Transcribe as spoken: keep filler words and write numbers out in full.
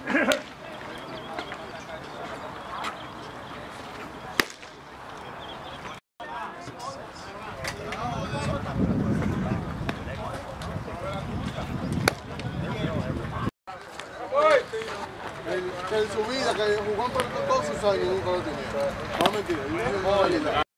En su vida, que jugó por todos sus años, nunca lo tenía. No, mentira.